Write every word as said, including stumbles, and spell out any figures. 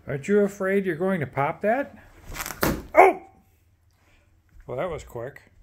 Aren't you afraid you're going to pop that? Oh! Well, that was quick.